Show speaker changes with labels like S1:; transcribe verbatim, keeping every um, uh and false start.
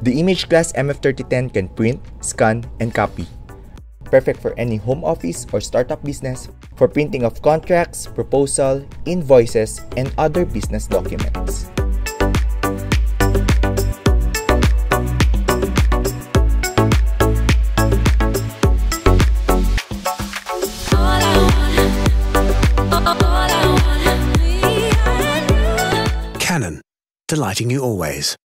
S1: The imageCLASS M F thirty ten can print, scan, and copy. Perfect for any home office or startup business for printing of contracts, proposal, invoices, and other business documents.
S2: Canon, delighting you always.